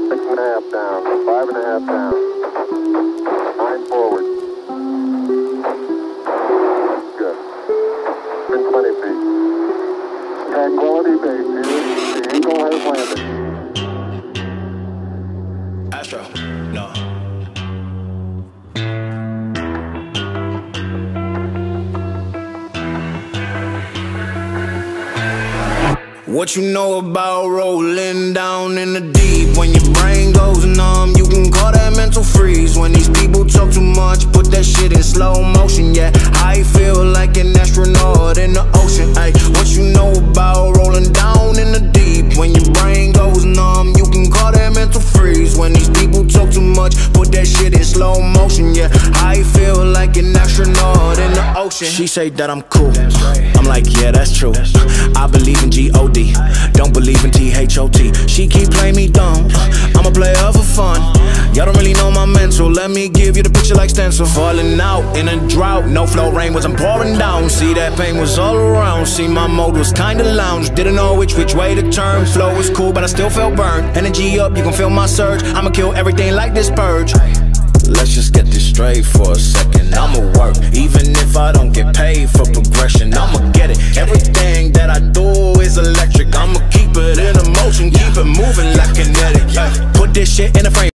6.5 down, 5.5 down, 9 forward. Good. In 20 feet. Tranquility Base here. The Eagle has landed. Astro, no. What you know about rolling down in the deep? When your brain goes numb, you can call that mental freeze. When these people talk too much, put that shit in slow motion. Yeah, I feel like an astronaut in the ocean. Ay, what you know about rolling down in the deep? When your brain goes numb, you can call that mental freeze. When these people talk too much, put that shit in slow motion. Yeah, I feel like an astronaut in the ocean. She say that I'm cool, I'm like, yeah, that's true. I believe in G-O-D, don't believe in T-H-O-T. She keep playing me dumb, I'm a player for fun. Y'all don't really know my mental, let me give you the picture like stencil. Falling out in a drought, no flow, rain wasn't pouring down. See, that pain was all around, see, my mode was kinda lounge. Didn't know which way to turn, flow was cool but I still felt burned. Energy up, you can feel my surge, I'ma kill everything like this purge. Let's just get this straight for a second. I'ma work, even if I don't get paid for progression. I'ma get it, everything that I do is electric. I'ma keep it in motion, keep it moving like kinetic. Put this shit in a frame.